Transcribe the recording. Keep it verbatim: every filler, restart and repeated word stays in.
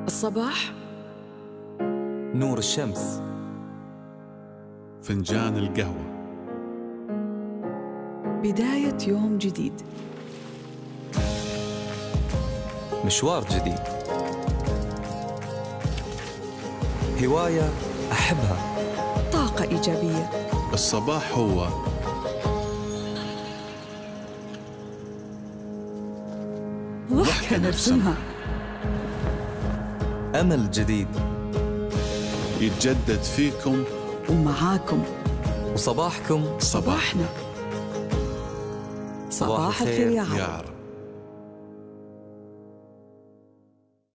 الصباح نور الشمس، فنجان القهوة، بداية يوم جديد، مشوار جديد، هواية أحبها، طاقة إيجابية. الصباح هو ضحكة نرسمها، أمل جديد يتجدد فيكم ومعاكم وصباحكم صباحنا. صباح الخير يا عرب. يا عرب.